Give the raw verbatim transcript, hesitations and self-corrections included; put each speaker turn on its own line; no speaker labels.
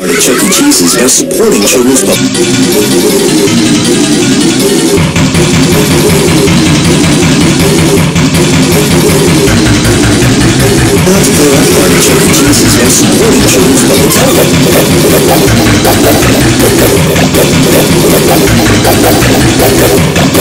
partner Chuck E. Cheese is now supporting children's public. Partner Chuck E. Cheese is now supporting children's public television.